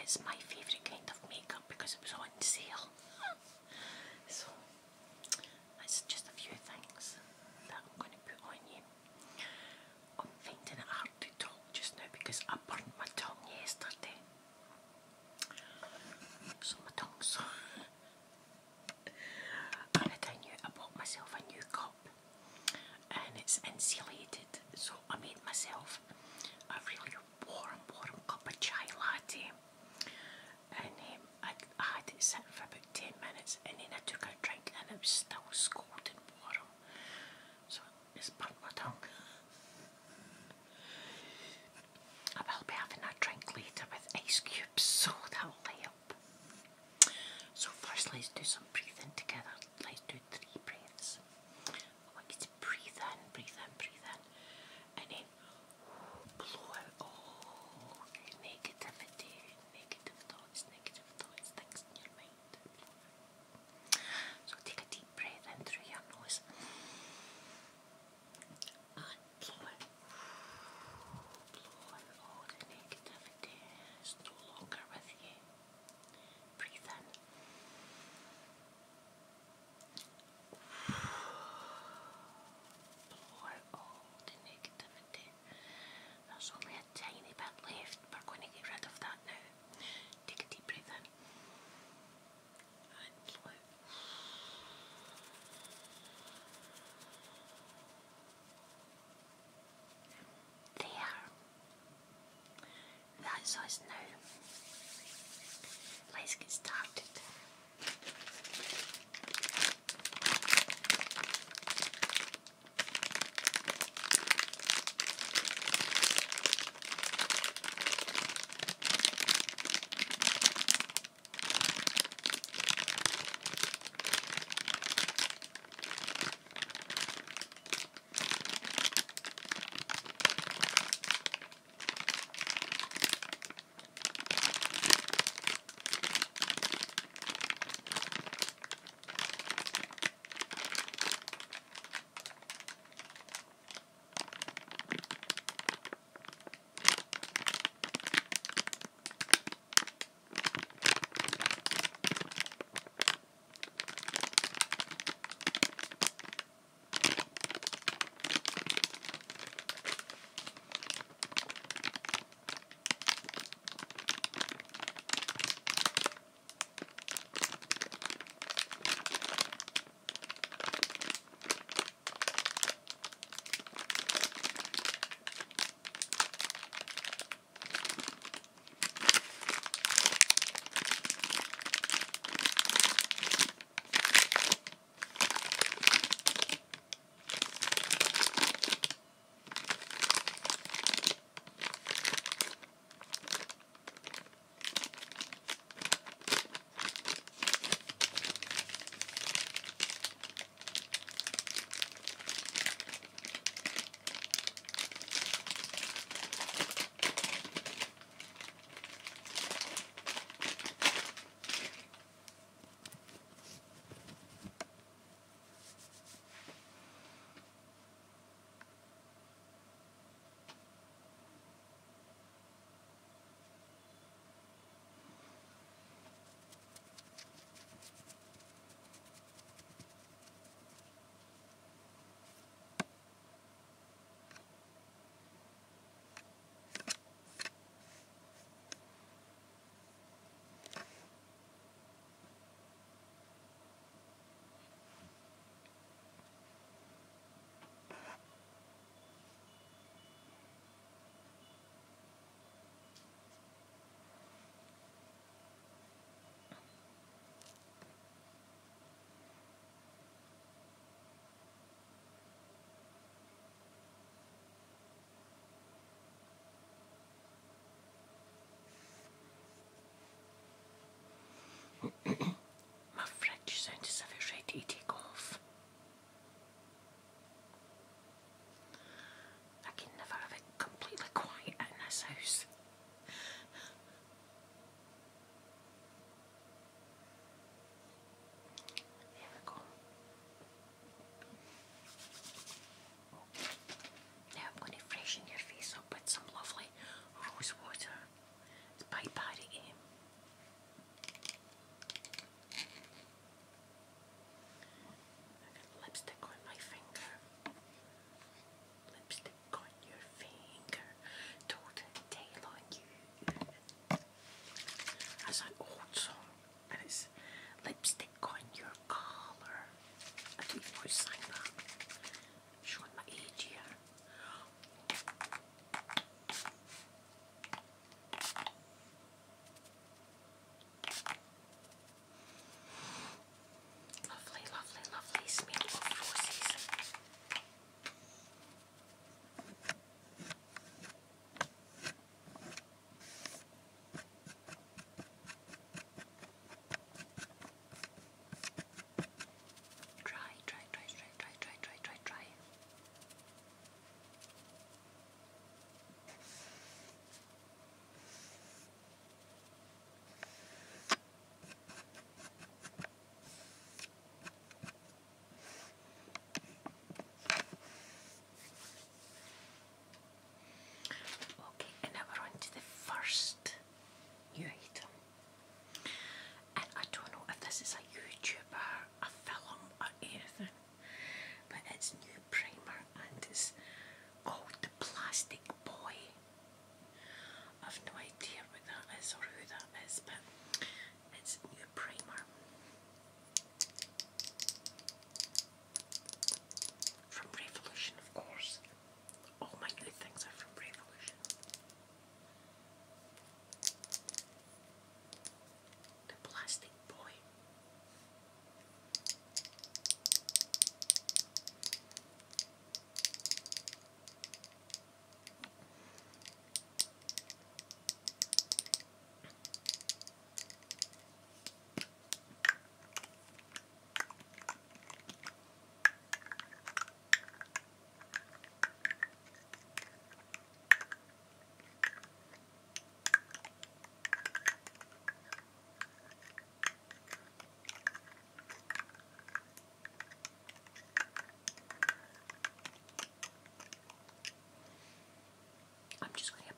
it's my favourite kind of makeup because it was on sale. So that's just a few things that I'm going to put on you. I'm finding it hard to talk just now because I burned my tongue yesterday. So my tongue's sore. I bought myself a new cup and it's insulated, so I made myself a really warm cup of chai latte, and I had it sitting for about 10 minutes, and then I took a drink and it was still scalding warm, so it's burnt my tongue. I will be having a drink later with ice cubes, so that'll help. So first let's do some breathing together. Let's do 3 breaths. I want you to breathe in, breathe in, breathe in, and then blow out all negativity, negative thoughts, things in your mind. So take a deep breath in through your nose and blow out all the negativity. It's no longer with you. Breathe in. Blow out all the negativity. There's only a tiny bit left. We're going to get rid of that now. Take a deep breath in and blow out. There. That's us now. Let's get started.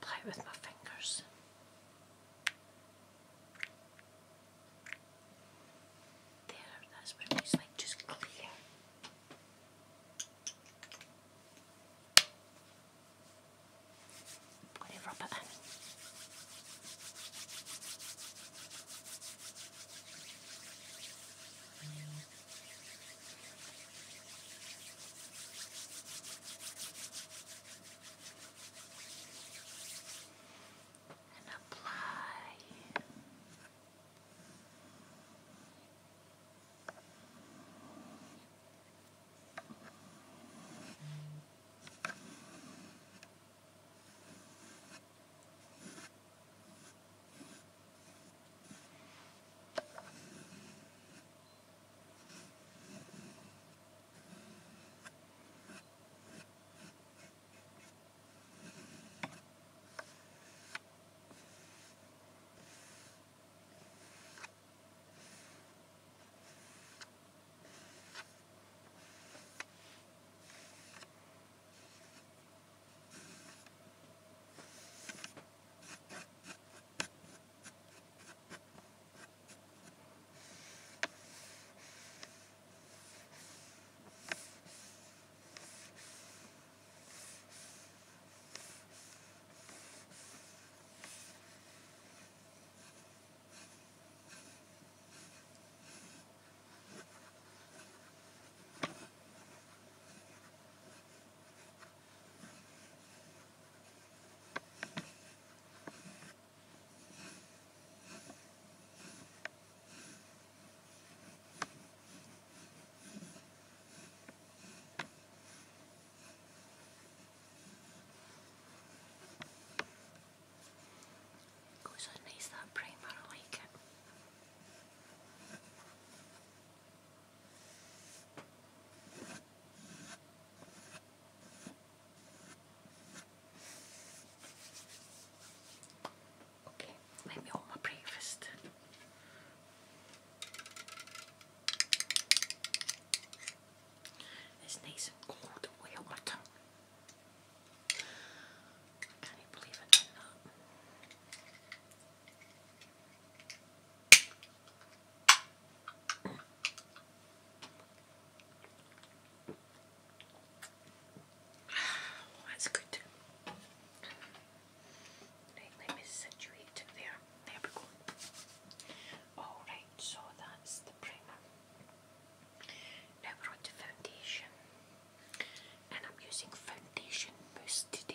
apply it with my fingers. There, that's what it looks like, just clear. I'm going to rub it in. So nice, that primer, I like it. Okay, let me hold my breakfast. It's nice and cold away on my tongue. Can't believe it done that. That's good. Right, let me situate it there. There we go. Alright, so that's the primer. Now we're on to foundation. And I'm using foundation mousse today.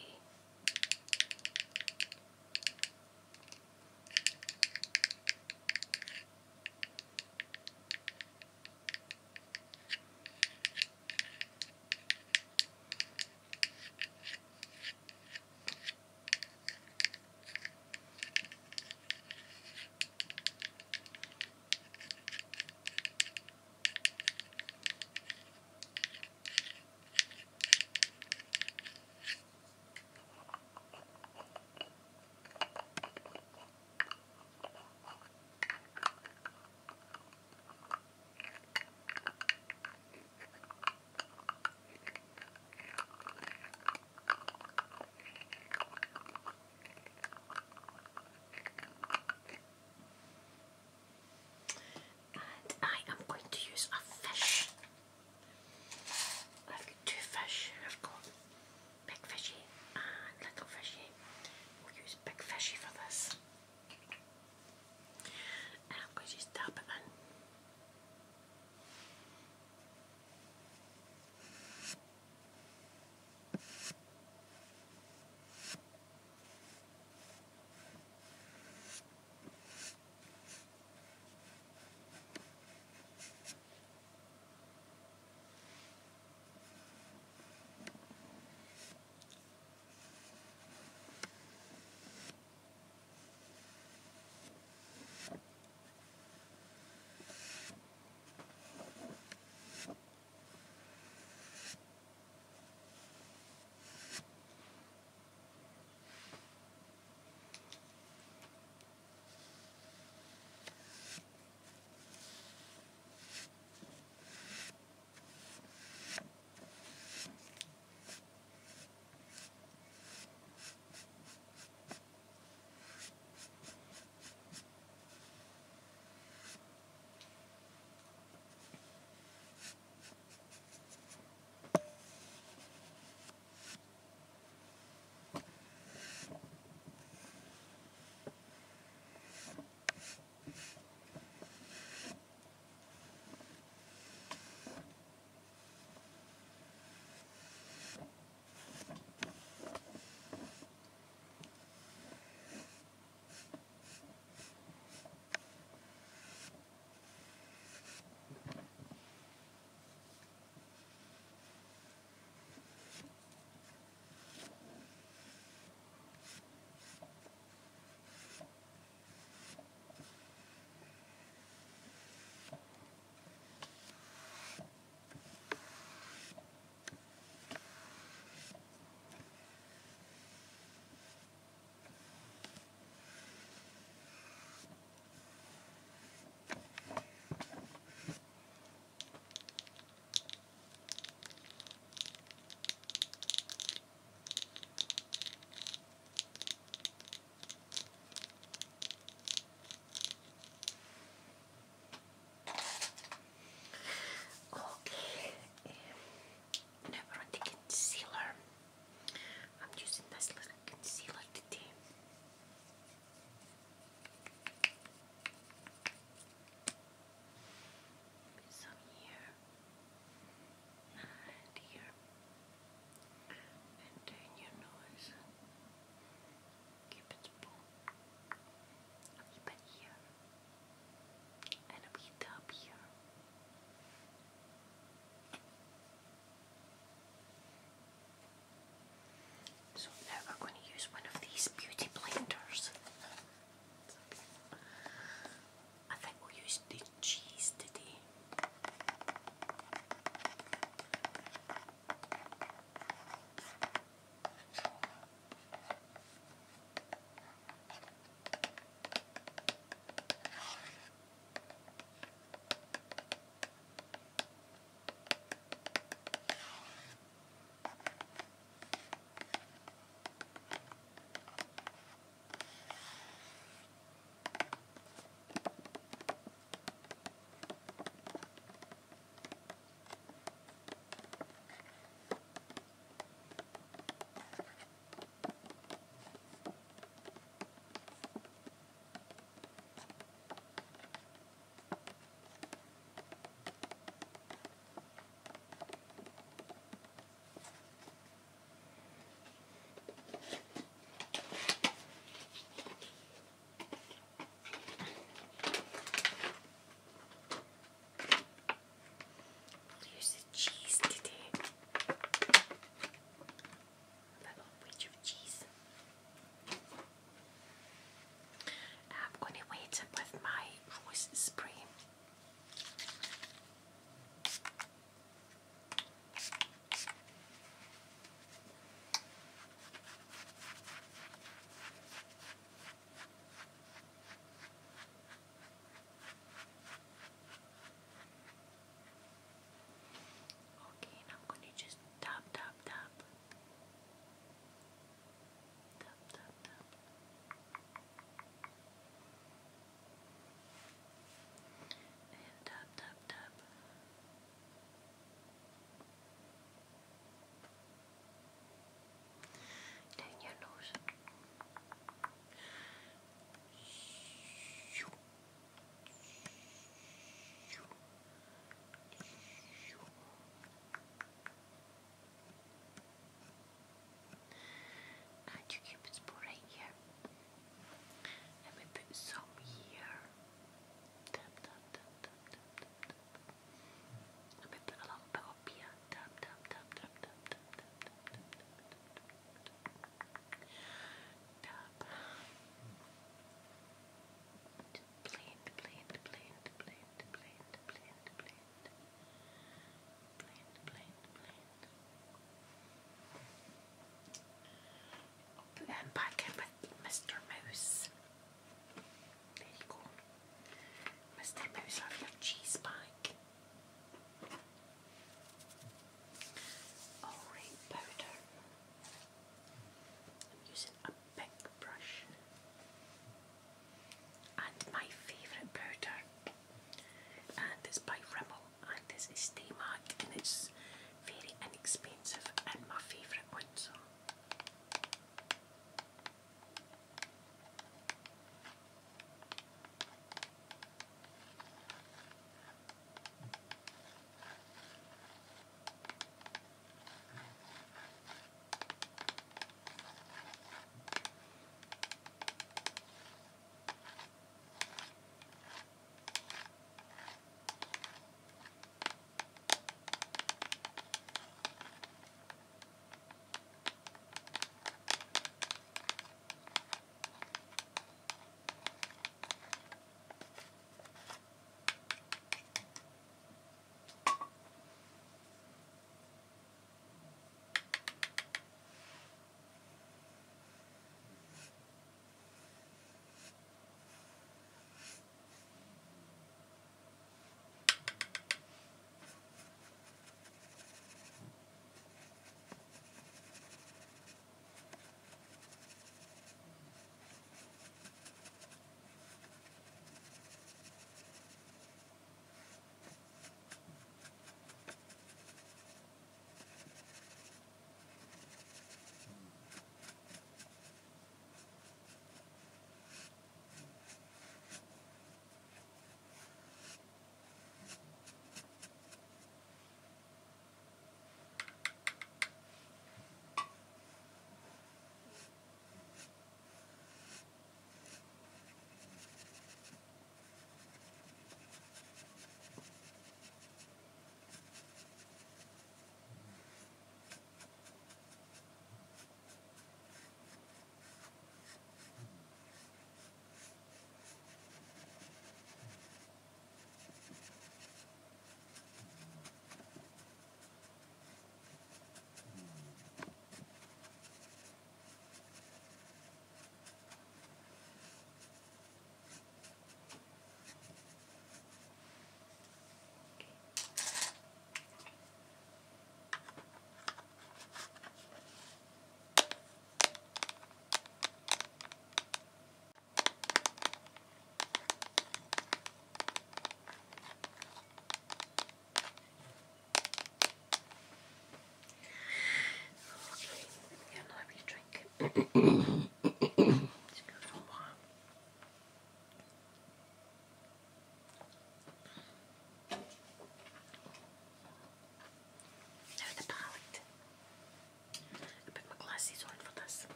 Now the palette. I put my glasses on for this.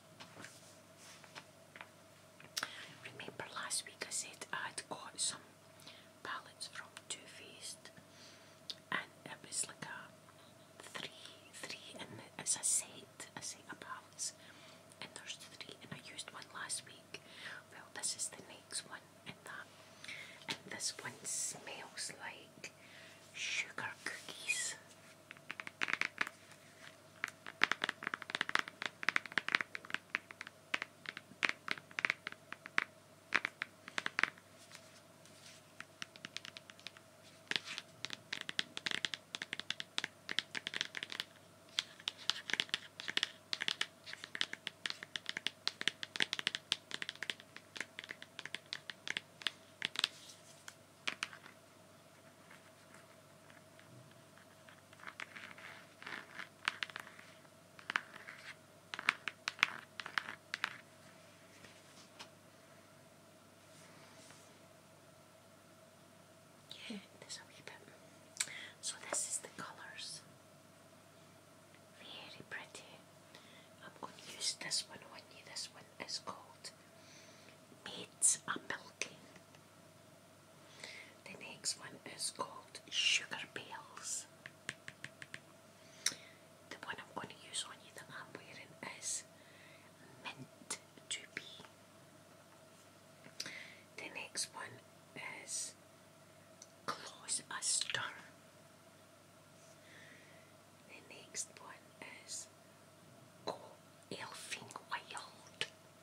Remember last week I said I'd got some palettes from Too Faced, and it was like a three, and it's a set of palettes, and there's three, and I used one last week. Well, this is the next one in that, and this one smells like sugar cookies. Yeah, there's a wee bit. So this is the colours. Very pretty. I'm going to use this one on you. This one is called Maids a Milking. The next one is called Sugar Bells. The one I'm going to use on you that I'm wearing is Mint to Be. The next one is Gloucester. The next one is Go Elfing Wild.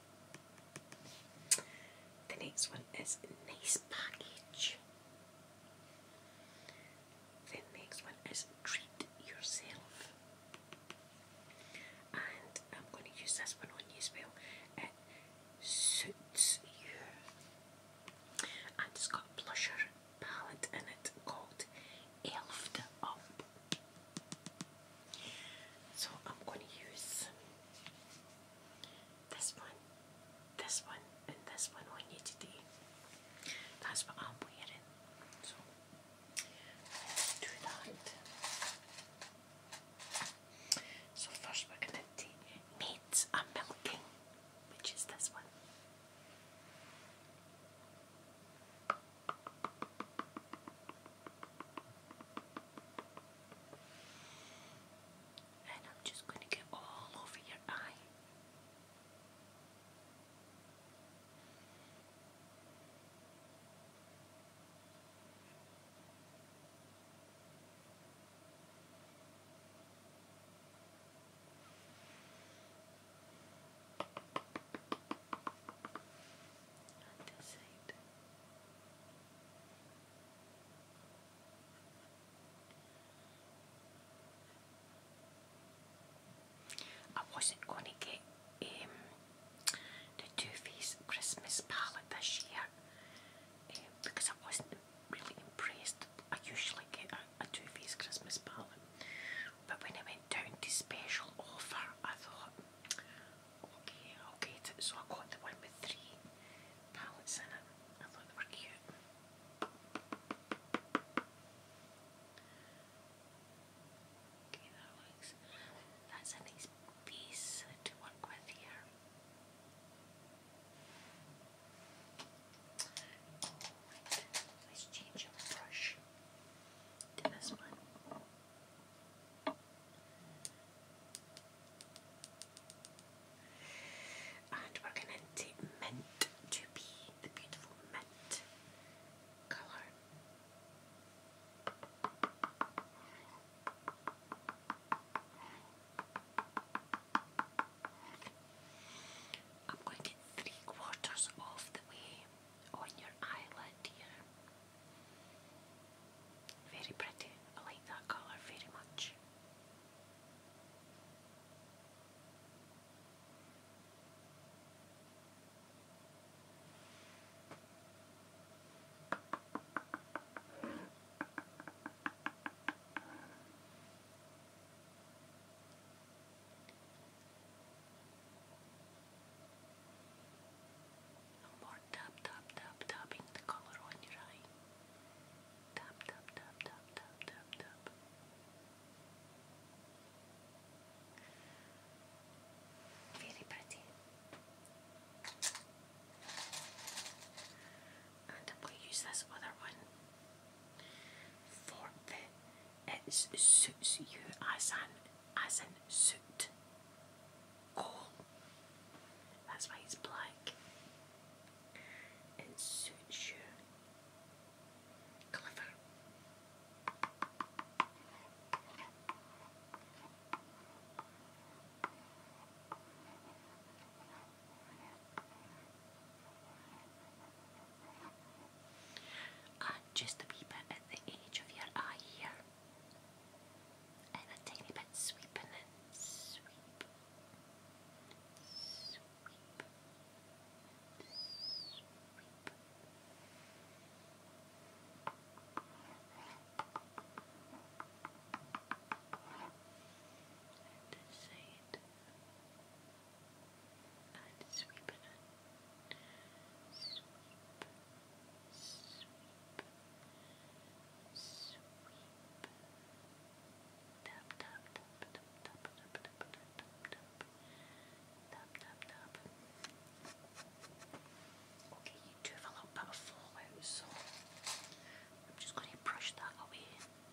The next one is Nice Package. The next one It suits you as in suit. Coal. That's why it's black. It suits you. Clever. And just a wee bit at the edge of your eye here. And a tiny bit sweeping in. Sweep. Sweep. Sweep. And this side. And sweep it in. Sweep. Sweep. Sweep. Tap, tap, tap, tap, tap, tap, tap, tap, tap. Tap, tap, tap. Okay, you do have a little bit of fallout, so I'm just going to brush that away.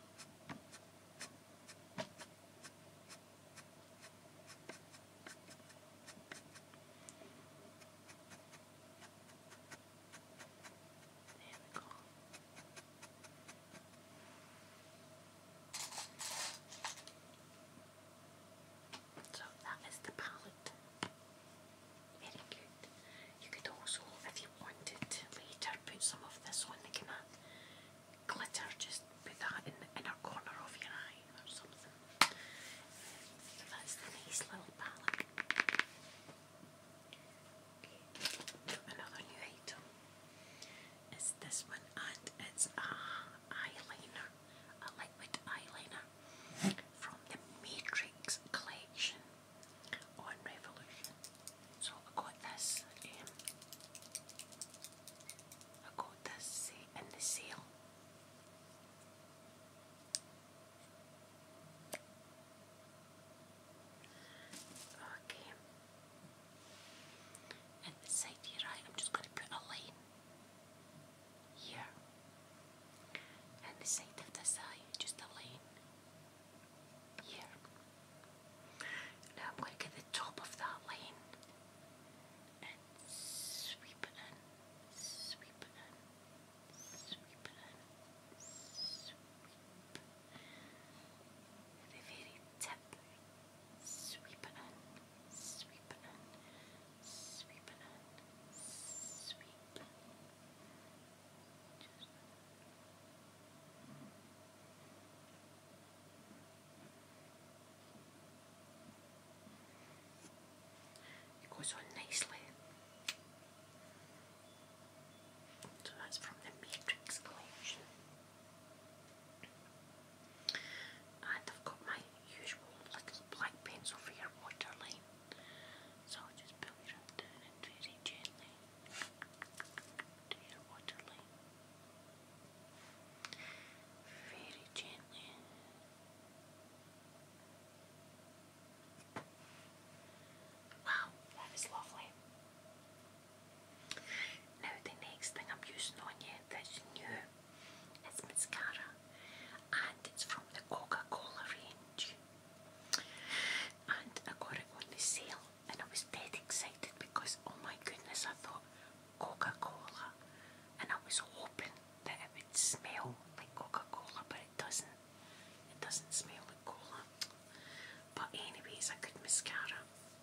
There we go. So that is the palette. Very good. You could also, if you wanted to later, put some of this on the kind of glitter, just put that in the inner corner of your eye or something. So that's the nice little palette. Okay, another new item is this one, and it's a eyeliner, a liquid eyeliner from the Matrix collection on Revolution. So I got this in the sale. Okay. At the side of your eye, I'm just going to put a line here. And the side of this eye, just a line here. Now I'm going to get the top of that line and sweep it in, sweep it in, sweep it in, sweep. At the very tip, sweep it in, sweep it in, sweep it in, sweep. Just it goes on nicely. So that's from the Matrix collection. And I've got my usual little black pencil for your waterline. So I'll just pull it down and very gently do your waterline. Very gently. Wow, that is lovely. Now the next thing I'm using on you that's new is mascara, and it's from the Coca-Cola range. And I got it on the sale and I was dead excited because, oh my goodness, I thought Coca-Cola, and I was hoping that it would smell like Coca-Cola, but it doesn't. It doesn't smell like cola. But anyway, it's a good mascara.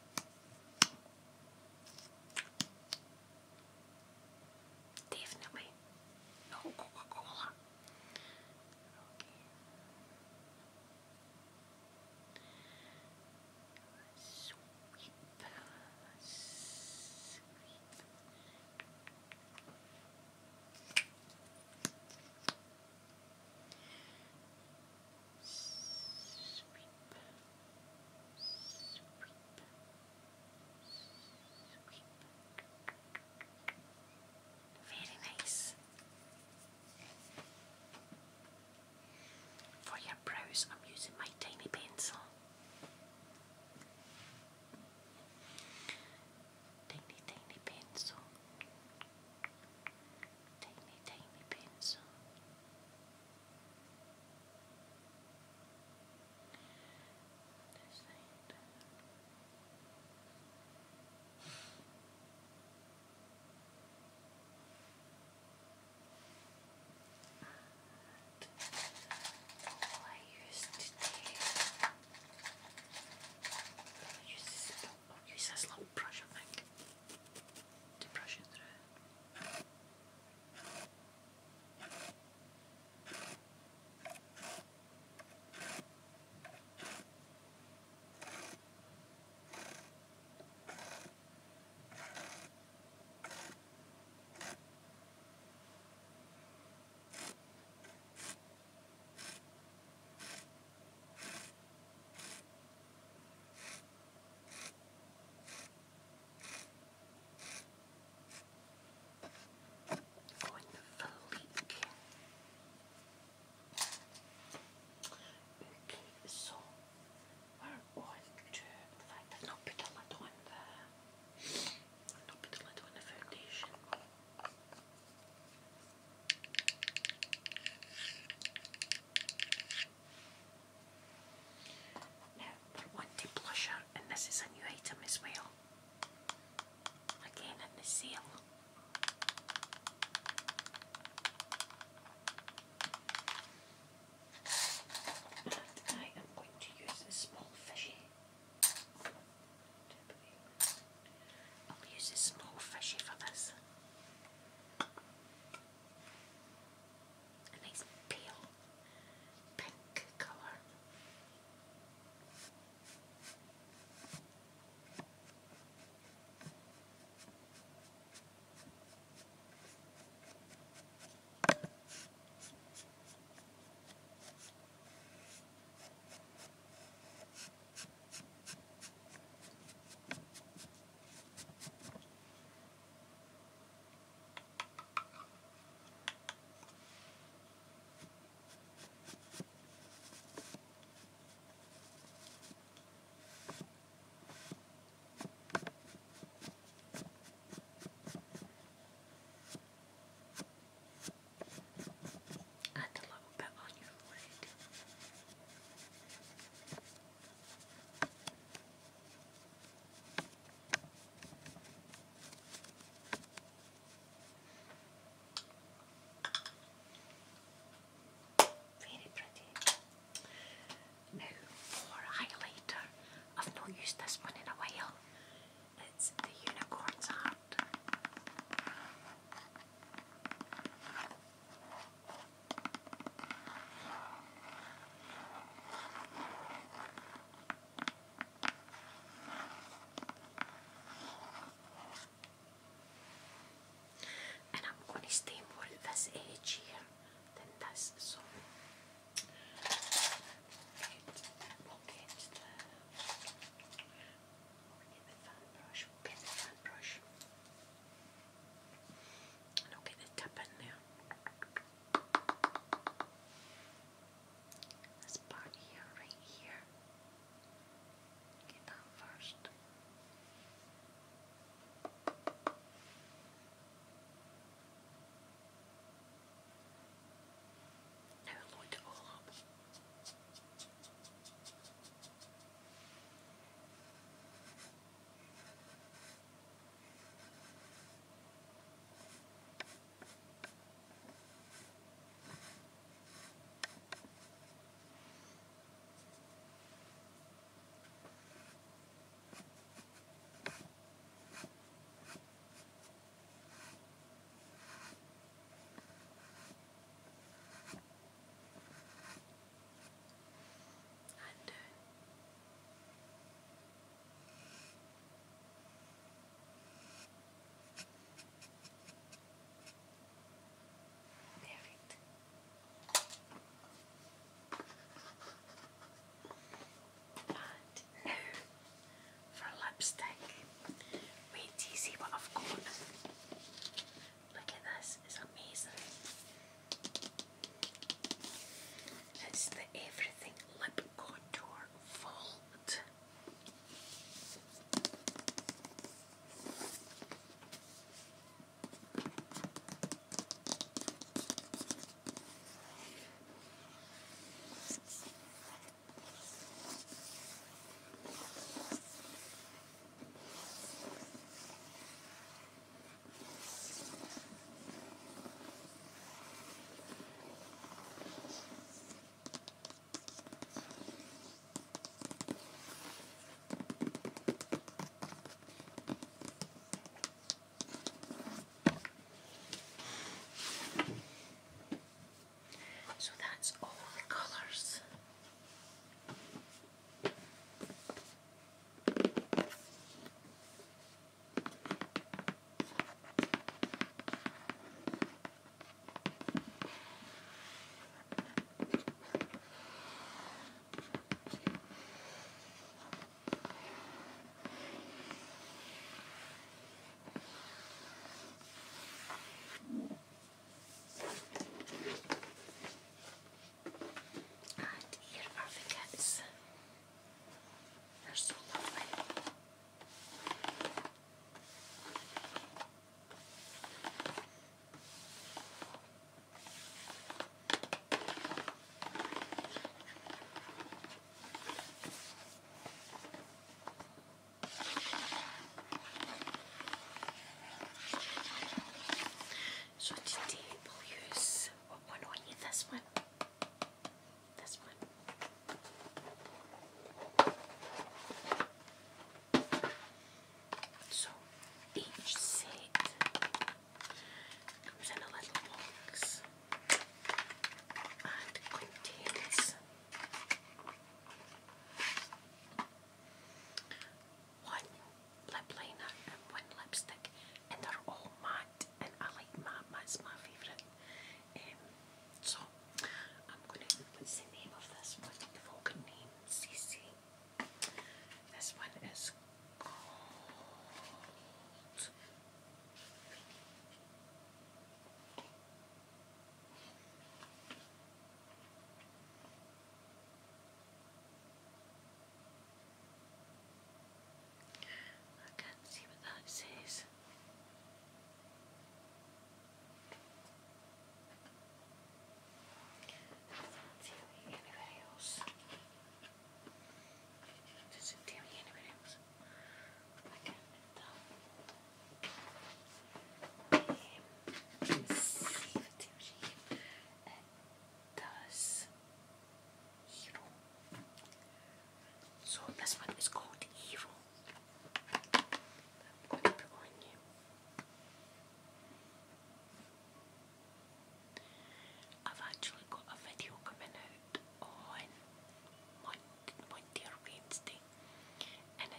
Definitely no Coca-Cola. Okay. Sweep. Sweep. Sweep. Sweep. Very nice. For your brows, I'm using my tiny pencil. Tiny, tiny pencil. Tiny, tiny pencil. used this one in a while. It's the unicorn's heart. And I'm going to stay more at this edge here than this, so we'll get the fan brush, we'll get the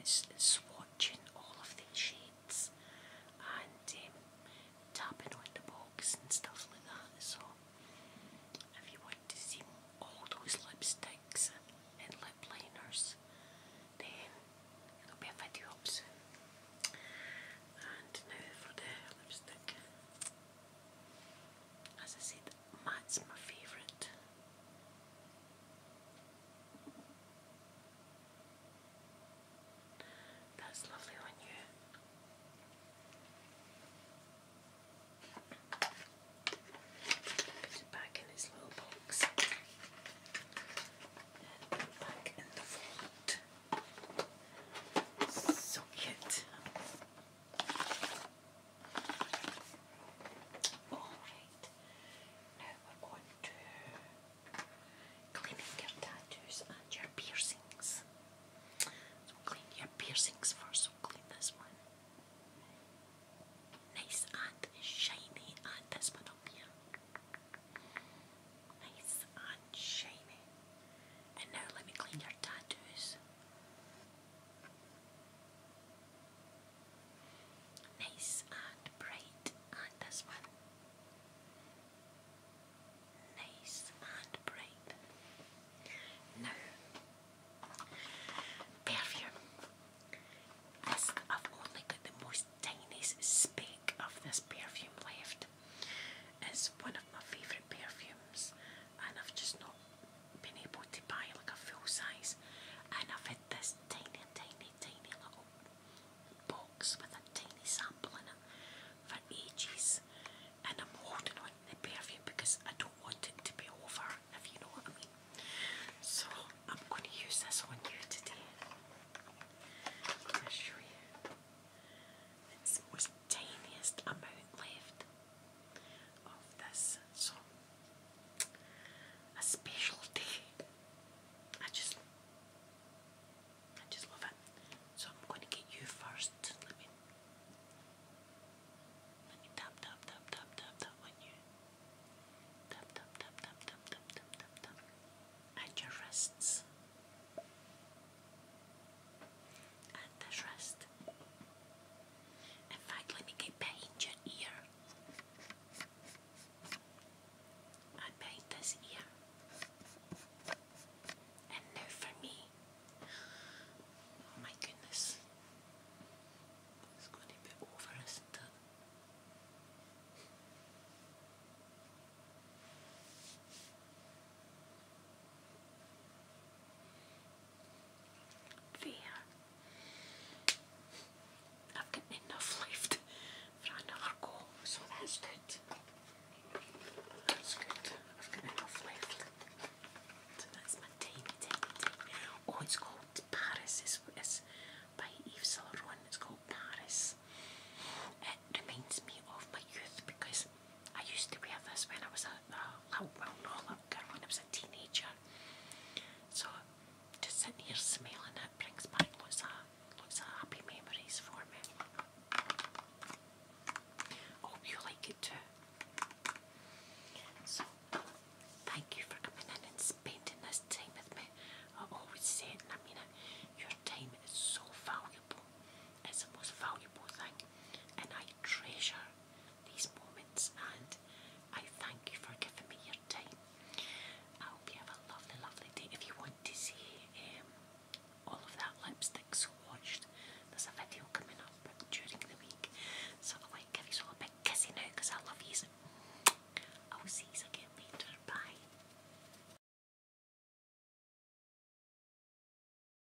swatching all of these shades and tapping on the box and stuff like that. So if you want to see all those lipsticks and lip liners, then there'll be a video up soon. And now for the lipstick. As I said, matte's my favourite. That's lovely on you. Put it back in its little box. And put it back in the vault. So cute. Alright, now we're going to cleaning your tattoos and your piercings. So clean your piercings first, so clean this one. Nice and shiny, and this one up here. Nice and shiny. And now let me clean your tattoos. Nice and bright, and this one. Nice and bright. Now, perfume. I've only got the most tiniest speck of this perfume left. It's one of my favourite perfumes, and I've just not been able to buy like a full size. And I've had this tiny, tiny, tiny little box with